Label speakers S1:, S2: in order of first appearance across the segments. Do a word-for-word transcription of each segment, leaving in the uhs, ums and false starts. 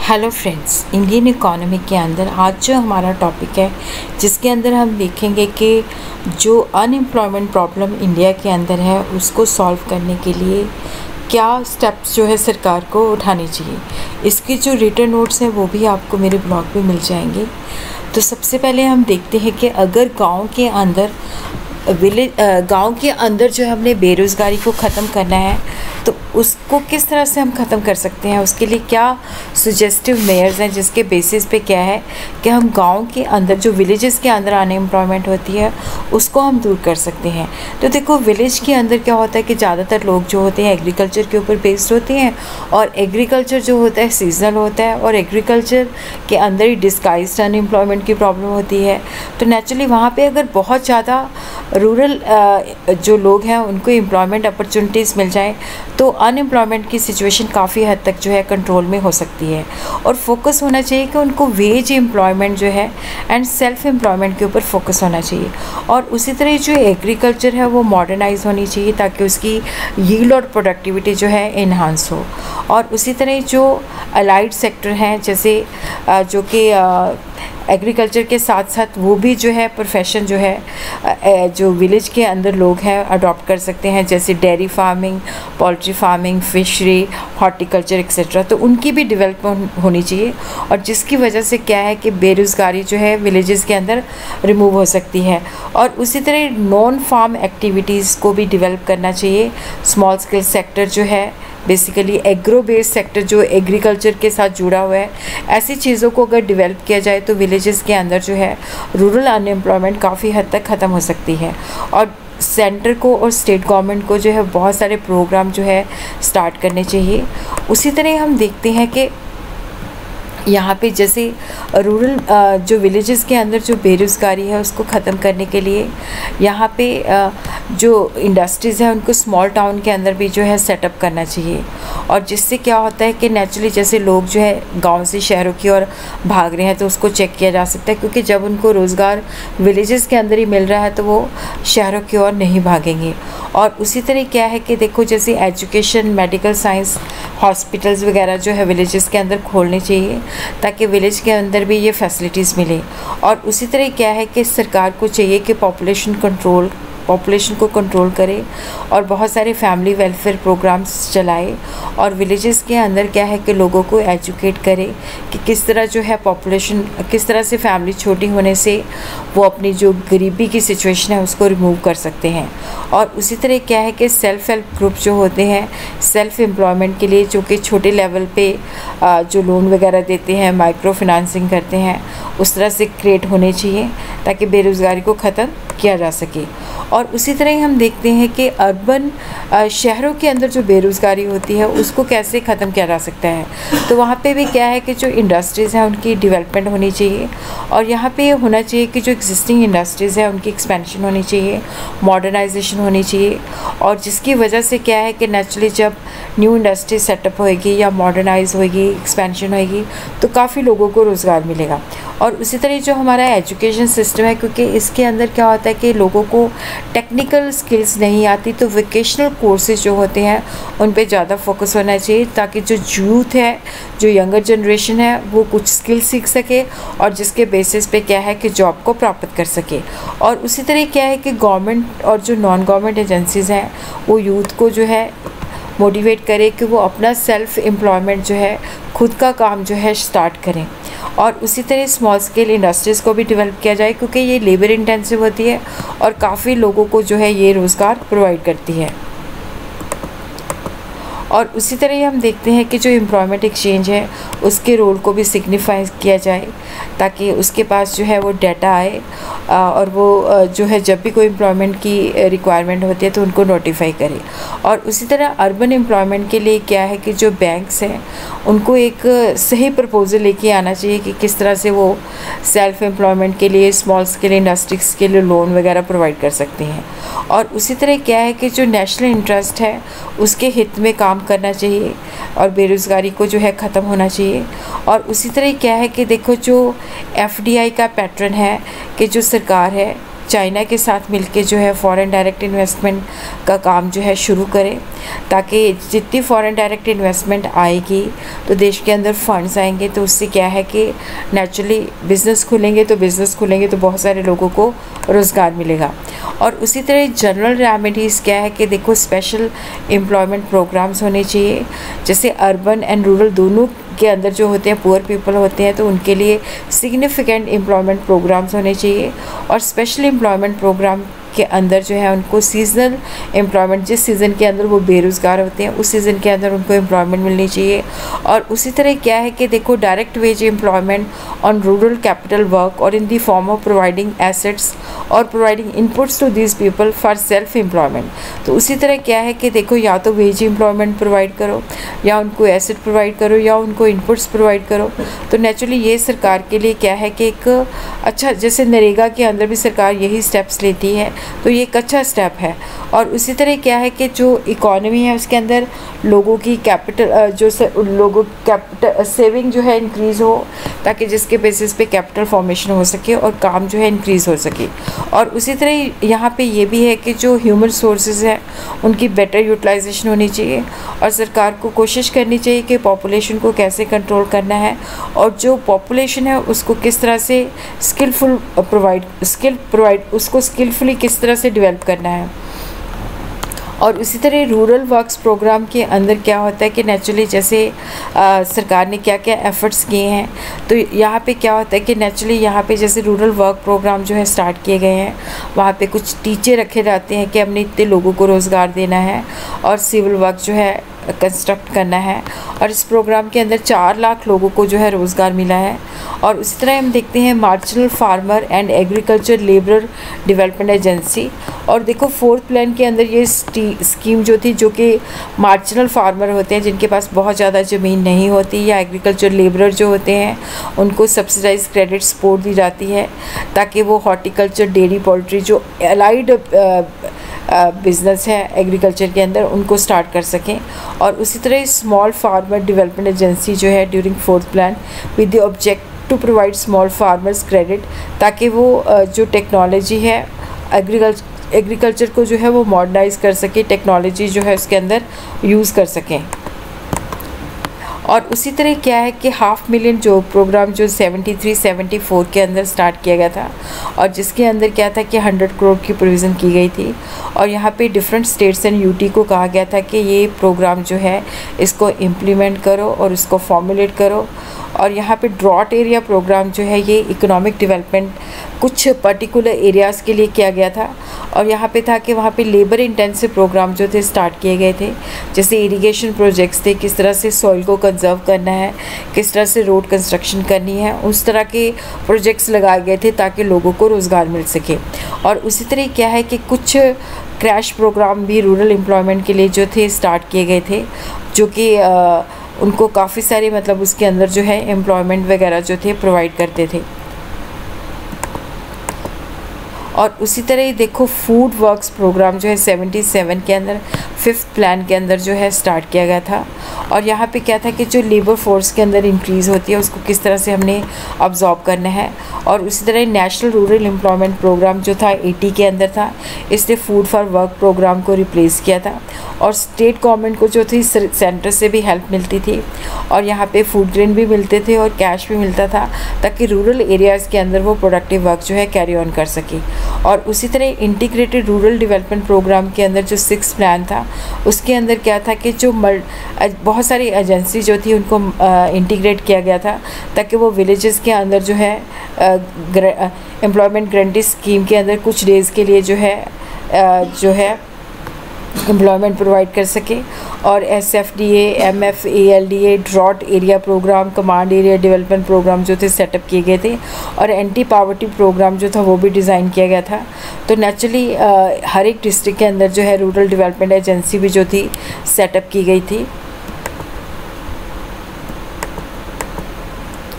S1: Hello friends, Indian economy के अंदर आज जो हमारा टॉपिक है जिसके अंदर हम देखेंगे कि जो अनएम्प्लॉयमेंट प्रॉब्लम इंडिया के अंदर है उसको सॉल्व करने के लिए क्या स्टेप्स जो है सरकार को उठाने चाहिए। इसके जो रिटन नोट्स हैं वो भी आपको मेरे ब्लॉग पे मिल जाएंगे। तो सबसे पहले हम देखते हैं कि अगर गांव के अंदर विलेज गांव के अंदर जो हमने बेरोज़गारी को ख़त्म करना है तो उसको किस तरह से हम ख़त्म कर सकते हैं, उसके लिए क्या सुजेस्टिव मेयर्स हैं जिसके बेसिस पे क्या है कि हम गांव के अंदर जो विलेजेस के अंदर अनएम्प्लॉयमेंट होती है उसको हम दूर कर सकते हैं। तो देखो, विलेज के अंदर क्या होता है कि ज़्यादातर लोग जो होते हैं एग्रीकल्चर के ऊपर बेस्ड होते हैं और एग्रीकल्चर जो होता है सीजनल होता है और एग्रीकल्चर के अंदर ही डिस्गाइज्ड अनएम्प्लॉयमेंट की प्रॉब्लम होती है। तो नेचुरली वहाँ पर अगर बहुत ज़्यादा रूरल जो लोग हैं उनको एम्प्लॉयमेंट अपॉर्चुनिटीज़ मिल जाए तो अनएम्प्लॉयमेंट की सिचुएशन काफ़ी हद तक जो है कंट्रोल में हो सकती है। और फोकस होना चाहिए कि उनको वेज एम्प्लॉयमेंट जो है एंड सेल्फ एम्प्लॉयमेंट के ऊपर फोकस होना चाहिए। और उसी तरह जो एग्रीकल्चर है वो मॉडर्नाइज होनी चाहिए ताकि उसकी यील्ड और प्रोडक्टिविटी जो है इन्हांस हो। और उसी तरह जो अलाइड सेक्टर हैं जैसे जो कि एग्रीकल्चर के साथ साथ वो भी जो है प्रोफेशन जो है जो विलेज के अंदर लोग हैं अडॉप्ट कर सकते हैं, जैसे dairy farming, poultry farming, fishery, horticulture etcetera. तो उनकी भी डेवलपमेंट होनी चाहिए और जिसकी वजह से क्या है कि बेरोज़गारी जो है विलेजेस के अंदर रिमूव हो सकती है। और उसी तरह नॉन फार्म एक्टिविटीज़ को भी डेवलप करना चाहिए। स्मॉल स्केल सेक्टर जो है बेसिकली एग्रो बेस्ड सेक्टर जो एग्रीकल्चर के साथ जुड़ा हुआ है, ऐसी चीज़ों को अगर डेवलप किया जाए तो विलेजेस के अंदर जो है रूरल अनएम्प्लॉयमेंट काफ़ी हद तक ख़त्म हो सकती है। और सेंटर को और स्टेट गवर्नमेंट को जो है बहुत सारे प्रोग्राम जो है स्टार्ट करने चाहिए। उसी तरह हम देखते हैं कि यहाँ पे जैसे रूरल जो विलेजेस के अंदर जो बेरोज़गारी है उसको ख़त्म करने के लिए यहाँ पे जो इंडस्ट्रीज़ हैं उनको स्मॉल टाउन के अंदर भी जो है सेटअप करना चाहिए। और जिससे क्या होता है कि नेचुरली जैसे लोग जो है गांव से शहरों की ओर भाग रहे हैं तो उसको चेक किया जा सकता है, क्योंकि जब उनको रोज़गार विलेजेस के अंदर ही मिल रहा है तो वो शहरों की ओर नहीं भागेंगे। और उसी तरह क्या है कि देखो जैसे एजुकेशन, मेडिकल साइंस, हॉस्पिटल्स वगैरह जो है विलेजेस के अंदर खोलने चाहिए ताकि विलेज के अंदर भी ये फैसिलिटीज़ मिले। और उसी तरह क्या है कि सरकार को चाहिए कि पॉपुलेशन कंट्रोल पॉपुलेशन को कंट्रोल करे और बहुत सारे फैमिली वेलफेयर प्रोग्राम्स चलाए और विलेजेस के अंदर क्या है कि लोगों को एजुकेट करे कि किस तरह जो है पॉपुलेशन, किस तरह से फैमिली छोटी होने से वो अपनी जो गरीबी की सिचुएशन है उसको रिमूव कर सकते हैं। और उसी तरह क्या है कि सेल्फ हेल्प ग्रुप जो होते हैं सेल्फ एम्प्लॉयमेंट के लिए जो कि छोटे लेवल पे जो लोन वगैरह देते हैं, माइक्रो फाइनेंसिंग करते हैं, उस तरह से क्रिएट होने चाहिए ताकि बेरोज़गारी को ख़त्म किया जा सके। और उसी तरह हम देखते हैं कि अर्बन शहरों के अंदर जो बेरोज़गारी होती है उसको कैसे ख़त्म किया जा सकता है। तो वहाँ पे भी क्या है कि जो इंडस्ट्रीज़ हैं उनकी डेवलपमेंट होनी चाहिए और यहाँ पे होना चाहिए कि जो एग्जिस्टिंग इंडस्ट्रीज़ हैं उनकी एक्सपेंशन होनी चाहिए, मॉडर्नाइजेशन होनी चाहिए। और जिसकी वजह से क्या है कि नेचुरली जब न्यू इंडस्ट्री सेटअप होएगी या मॉडर्नाइज होएगी, एक्सपेंशन होएगी तो काफ़ी लोगों को रोज़गार मिलेगा। और उसी तरह जो हमारा एजुकेशन सिस्टम है, क्योंकि इसके अंदर क्या होता है कि लोगों को टेक्निकल स्किल्स नहीं आती तो वोकेशनल कोर्सेज जो होते हैं उन पे ज़्यादा फोकस होना चाहिए ताकि जो यूथ है, जो यंगर जनरेशन है वो कुछ स्किल सीख सके और जिसके बेसिस पे क्या है कि जॉब को प्राप्त कर सके। और उसी तरह क्या है कि गवर्नमेंट और जो नॉन गवर्नमेंट एजेंसीज़ हैं वो यूथ को जो है मोटिवेट करे कि वो अपना सेल्फ एम्प्लॉयमेंट जो है खुद का काम जो है स्टार्ट करें। और उसी तरह स्मॉल स्केल इंडस्ट्रीज़ को भी डेवलप किया जाए क्योंकि ये लेबर इंटेंसिव होती है और काफ़ी लोगों को जो है ये रोज़गार प्रोवाइड करती है। और उसी तरह हम देखते हैं कि जो एम्प्लॉयमेंट एक्सचेंज है उसके रोल को भी सिग्निफाई किया जाए ताकि उसके पास जो है वो डाटा आए और वो जो है जब भी कोई एम्प्लॉयमेंट की रिक्वायरमेंट होती है तो उनको नोटिफाई करे। और उसी तरह अर्बन एम्प्लॉयमेंट के लिए क्या है कि जो बैंक्स हैं उनको एक सही प्रपोजल लेके आना चाहिए कि किस तरह से वो सेल्फ एम्प्लॉयमेंट के लिए, स्मॉल स्केल इंडस्ट्रीज़ के लिए लोन वगैरह प्रोवाइड कर सकते हैं। और उसी तरह क्या है कि जो नेशनल इंटरेस्ट है उसके हित में काम करना चाहिए और बेरोज़गारी को जो है ख़त्म होना चाहिए। और उसी तरह क्या है कि देखो जो एफ डी आई का पैटर्न है कि जो सरकार है चाइना के साथ मिलके जो है फॉरेन डायरेक्ट इन्वेस्टमेंट का काम जो है शुरू करें, ताकि जितनी फॉरेन डायरेक्ट इन्वेस्टमेंट आएगी तो देश के अंदर फंड्स आएंगे, तो उससे क्या है कि नेचुरली बिज़नेस खुलेंगे, तो बिज़नेस खुलेंगे तो बहुत सारे लोगों को रोज़गार मिलेगा। और उसी तरह जनरल रेमेडीज़ क्या है कि देखो स्पेशल एम्प्लॉयमेंट प्रोग्राम्स होने चाहिए, जैसे अर्बन एंड रूरल दोनों के अंदर जो होते हैं पुअर पीपल होते हैं, तो उनके लिए सिग्निफिकेंट एम्प्लॉयमेंट प्रोग्राम्स होने चाहिए। और स्पेशल एम्प्लॉयमेंट प्रोग्राम के अंदर जो है उनको सीजनल एम्प्लॉयमेंट, जिस सीज़न के अंदर वो बेरोज़गार होते हैं उस सीज़न के अंदर उनको एम्प्लॉयमेंट मिलनी चाहिए। और उसी तरह क्या है कि देखो direct wage employment on rural capital work और in the form of providing assets और providing inputs to this people for self employment. तो उसी तरह क्या है कि देखो या तो वेज एम्प्लॉयमेंट प्रोवाइड करो, या उनको एसेट प्रोवाइड करो, या उनको इनपुट्स प्रोवाइड करो। तो नेचुरली ये सरकार के लिए क्या है कि एक अच्छा, जैसे नरेगा के अंदर भी सरकार यही स्टेप्स लेती है, तो ये एक अच्छा स्टेप है। और उसी तरह क्या है कि जो इकॉनमी है उसके अंदर लोगों की कैपिटल जो लोगों कैपिटल सेविंग जो है इंक्रीज़ हो, ताकि जिसके बेसिस पे कैपिटल फॉर्मेशन हो सके और काम जो है इंक्रीज़ हो सके। और उसी तरह यहाँ पे ये भी है कि जो ह्यूमन सोर्सेज हैं उनकी बेटर यूटिलाइजेशन होनी चाहिए, और सरकार को कोशिश करनी चाहिए कि पॉपुलेशन को कैसे कंट्रोल करना है, और जो पॉपुलेशन है उसको किस तरह से स्किलफुल प्रोवाइड स्किल प्रोवाइड उसको स्किलफुली किस तरह से डेवलप करना है। और इसी तरह रूरल वर्क्स प्रोग्राम के अंदर क्या होता है कि नेचुरली जैसे आ, सरकार ने क्या क्या एफ़र्ट्स किए हैं, तो यहाँ पे क्या होता है कि नेचुरली यहाँ पे जैसे रूरल वर्क प्रोग्राम जो है स्टार्ट किए गए हैं, वहाँ पे कुछ टीचर रखे जाते हैं कि हमने इतने लोगों को रोज़गार देना है और सिविल वर्क जो है कंस्ट्रक्ट करना है। और इस प्रोग्राम के अंदर चार लाख लोगों को जो है रोज़गार मिला है। और उसी तरह हम देखते हैं marginal farmer and agriculture labour development agency. और देखो फोर्थ प्लान के अंदर ये स्कीम जो थी, जो कि मार्जिनल फार्मर होते हैं जिनके पास बहुत ज़्यादा ज़मीन नहीं होती, या एग्रीकल्चर लेबर जो होते हैं उनको सब्सिडाइज क्रेडिट सपोर्ट दी जाती है, ताकि वो हॉर्टिकल्चर, डेयरी, पोल्ट्री जो एलाइड बिज़नेस है एग्रीकल्चर के अंदर उनको स्टार्ट कर सकें। और उसी तरह स्मॉल फार्मर डेवलपमेंट एजेंसी जो है during fourth plan with the object to provide small farmers credit, ताकि वो जो टेक्नोलॉजी है एग्रीकल्चर एग्रीकल्चर को जो है वो मॉडर्नाइज कर सके, टेक्नोलॉजी जो है उसके अंदर यूज़ कर सकें। और उसी तरह क्या है कि हाफ मिलियन जॉब प्रोग्राम जो सेवेंटी थ्री सेवेंटी फोर के अंदर स्टार्ट किया गया था, और जिसके अंदर क्या था कि हंड्रेड करोड़ की प्रोविज़न की गई थी। और यहाँ पे डिफरेंट स्टेट्स एंड यूटी को कहा गया था कि ये प्रोग्राम जो है इसको इम्प्लीमेंट करो और इसको फॉर्मुलेट करो। और यहाँ पे ड्रॉट एरिया प्रोग्राम जो है ये इकोनॉमिक डेवलपमेंट कुछ पर्टिकुलर एरियाज़ के लिए किया गया था। और यहाँ पे था कि वहाँ पे लेबर इंटेंसिव प्रोग्राम जो थे स्टार्ट किए गए थे, जैसे इरिगेशन प्रोजेक्ट्स थे, किस तरह से सॉइल को कंजर्व करना है, किस तरह से रोड कंस्ट्रक्शन करनी है, उस तरह के प्रोजेक्ट्स लगाए गए थे ताकि लोगों को रोज़गार मिल सके। और उसी तरह क्या है कि कुछ क्रैश प्रोग्राम भी रूरल एम्प्लॉयमेंट के लिए जो थे स्टार्ट किए गए थे, जो कि उनको काफ़ी सारे मतलब उसके अंदर जो है एम्प्लॉयमेंट वगैरह जो थे प्रोवाइड करते थे। और उसी तरह ही देखो फूड वर्क्स प्रोग्राम जो है सेवेंटी सेवन के अंदर फिफ्थ प्लान के अंदर जो है स्टार्ट किया गया था। और यहाँ पे क्या था कि जो लेबर फोर्स के अंदर इंक्रीज़ होती है उसको किस तरह से हमने अब्जॉर्ब करना है। और उसी तरह नेशनल रूरल एम्प्लॉयमेंट प्रोग्राम जो था एटी के अंदर था, इसने फूड फॉर वर्क प्रोग्राम को रिप्लेस किया था। और स्टेट गवर्नमेंट को जो थी सेंटर से भी हेल्प मिलती थी, और यहाँ पे फूड ग्रेन भी मिलते थे और कैश भी मिलता था, ताकि रूरल एरियाज़ के अंदर वो प्रोडक्टिव वर्क जो है कैरी ऑन कर सके। और उसी तरह इंटीग्रेटेड रूरल डेवलपमेंट प्रोग्राम के अंदर जो सिक्स प्लान था, उसके अंदर क्या था कि जो बहुत सारी एजेंसी जो थी उनको इंटीग्रेट किया गया था, ताकि वो विलेजेस के अंदर जो है एम्प्लॉयमेंट गारंटी स्कीम के अंदर कुछ डेज़ के लिए जो है आ, जो है एम्प्लॉयमेंट प्रोवाइड कर सके। और S F D A, M F A L D A, drought area programme, command area development programme जो थे सेटअप किए गए थे। और एंटी पावर्टी प्रोग्राम जो था वो भी डिज़ाइन किया गया था। तो नेचुरली हर एक डिस्ट्रिक्ट के अंदर जो है रूरल डेवलपमेंट एजेंसी भी जो थी सेटअप की गई थी।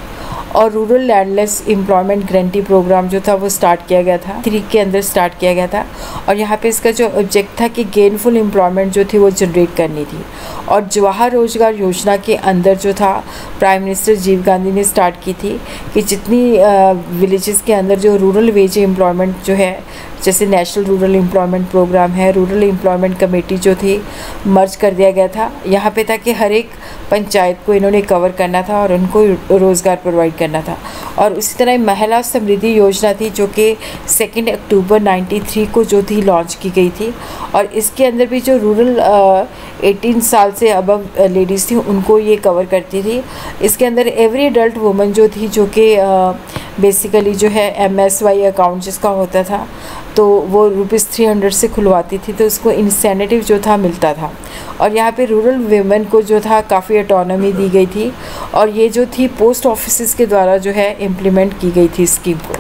S1: और rural landless employment guarantee programme जो था वो स्टार्ट किया गया था, थ्री के अंदर स्टार्ट किया गया था। और यहाँ पे इसका जो ऑब्जेक्ट था कि गेनफुल एम्प्लॉयमेंट जो थी वो जनरेट करनी थी। और जवाहर रोजगार योजना के अंदर जो था प्राइम मिनिस्टर राजीव गांधी ने स्टार्ट की थी कि जितनी विलेजेस के अंदर जो रूरल वेज एम्प्लॉयमेंट जो है, जैसे नेशनल रूरल एम्प्लॉयमेंट प्रोग्राम है, रूरल एम्प्लॉयमेंट कमेटी जो थी मर्ज कर दिया गया था यहाँ पे था कि हर एक पंचायत को इन्होंने कवर करना था और उनको रोज़गार प्रोवाइड करना था। और उसी तरह महिला समृद्धि योजना थी जो कि सेकेंड अक्टूबर नाइन्टी थ्री को जो थी लॉन्च की गई थी। और इसके अंदर भी जो रूरल एटीन साल से अबव लेडीज़ थी उनको ये कवर करती थी। इसके अंदर एवरी अडल्ट वुमन जो थी जो कि बेसिकली जो है एम एस वाई अकाउंट जिसका होता था तो वो रुपीज़ थ्री हंड्रेड से खुलवाती थी, तो उसको इंसेंटिव जो था मिलता था। और यहाँ पे रूरल वेमेन को जो था काफ़ी ऑटोनॉमी दी गई थी और ये जो थी पोस्ट ऑफिसेस के द्वारा जो है इम्प्लीमेंट की गई थी स्कीम को।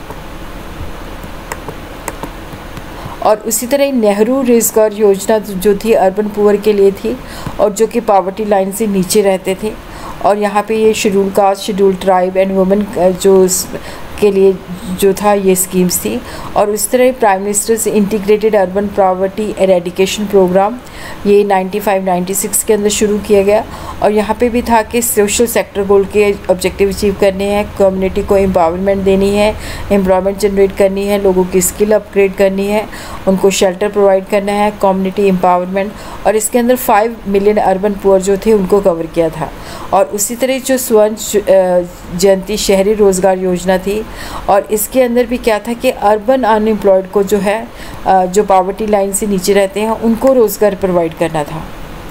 S1: और उसी तरह नेहरू रोजगार योजना जो थी अर्बन पुअर के लिए थी और जो कि पॉवर्टी लाइन से नीचे रहते थे। और यहाँ पे ये schedule caste, schedule tribe and women जो के लिए जो था ये स्कीम्स थी। और उस तरह prime ministers integrated urban poverty eradication programme ये नाइन्टी फाइव नाइन्टी सिक्स के अंदर शुरू किया गया। और यहाँ पे भी था कि सोशल सेक्टर गोल के ऑब्जेक्टिव अचीव करने हैं, कम्युनिटी को एम्पावरमेंट देनी है, एम्प्लॉयमेंट जनरेट करनी है, लोगों की स्किल अपग्रेड करनी है, उनको शेल्टर प्रोवाइड करना है, कम्युनिटी एम्पावरमेंट। और इसके अंदर फाइव मिलियन अर्बन पुअर जो थे उनको कवर किया था। और उसी तरह जो स्वर्ण जयंती शहरी रोज़गार योजना थी और इसके अंदर भी क्या था कि अर्बन अनएम्प्लॉयड को जो है जो पॉवर्टी लाइन से नीचे रहते हैं उनको रोज़गार प्रोवाइड करना था।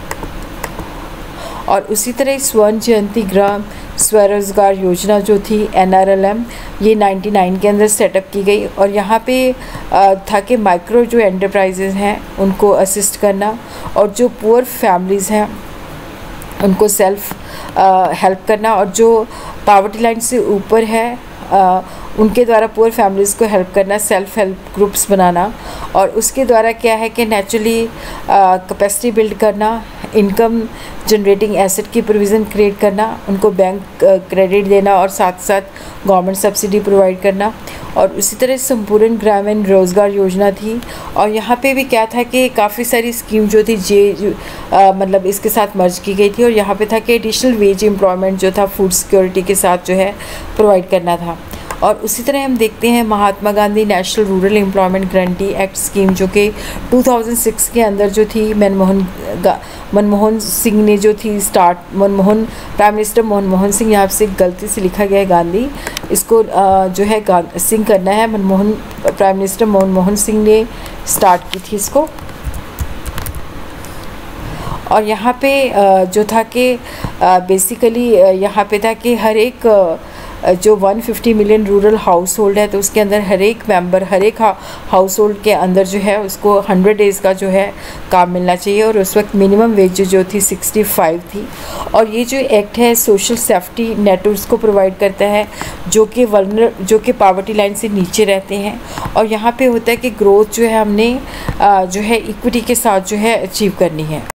S1: और उसी तरह स्वर्ण जयंती ग्राम स्वरोजगार योजना जो थी एन आर एल एम ये नाइन्टी नाइन के अंदर सेटअप की गई। और यहाँ पे था कि माइक्रो जो एंटरप्राइजेज़ हैं उनको असिस्ट करना और जो पुअर फैमिलीज़ हैं उनको सेल्फ हेल्प करना और जो पॉवर्टी लाइन से ऊपर है आ, उनके द्वारा पुअर फैमिलीज़ को हेल्प करना, सेल्फ हेल्प ग्रुप्स बनाना। और उसके द्वारा क्या है कि नेचुरली कैपेसिटी बिल्ड करना, इनकम जनरेटिंग एसेट की प्रोविज़न क्रिएट करना, उनको बैंक क्रेडिट देना और साथ साथ गवर्नमेंट सब्सिडी प्रोवाइड करना। और उसी तरह संपूर्ण ग्रामीण रोज़गार योजना थी। और यहाँ पे भी क्या था कि काफ़ी सारी स्कीम जो थी जे आ, मतलब इसके साथ मर्ज की गई थी। और यहाँ पे था कि एडिशनल वेज एम्प्लॉयमेंट जो था फूड सिक्योरिटी के साथ जो है प्रोवाइड करना था। और उसी तरह हम देखते हैं Mahatma Gandhi national rural employment guarantee act scheme जो कि टू थाउजेंड सिक्स के अंदर जो थी मनमोहन मनमोहन सिंह ने जो थी start Manmohan prime minister Manmohan Singh, यहाँ से गलती से लिखा गया है गांधी, इसको जो है सिंह करना है, मनमोहन प्राइम मिनिस्टर मनमोहन सिंह ने स्टार्ट की थी इसको। और यहाँ पे जो था कि बेसिकली यहाँ पे था कि हर एक जो one fifty million rural household है तो उसके अंदर हर एक मेंबर हर एक हाउस होल्ड के अंदर जो है उसको हंड्रेड डेज़ का जो है काम मिलना चाहिए। और उस वक्त मिनिमम वेज जो थी सिक्सटी फाइव थी। और ये जो एक्ट है सोशल सेफ्टी नेट उसको प्रोवाइड करता है जो कि वल्नर जो कि पॉवर्टी लाइन से नीचे रहते हैं। और यहाँ पे होता है कि ग्रोथ जो है हमने जो है इक्विटी के साथ जो है अचीव करनी है।